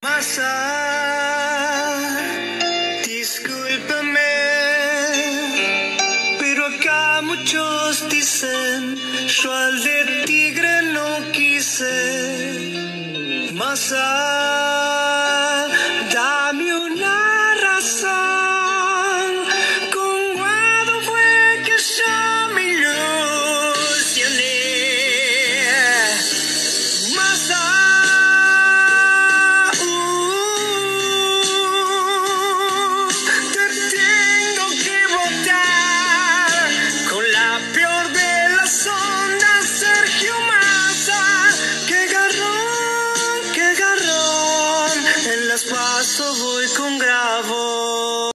Masa, discúlpame, pero acá muchos dicen, yo al de tigre no quise. Masa.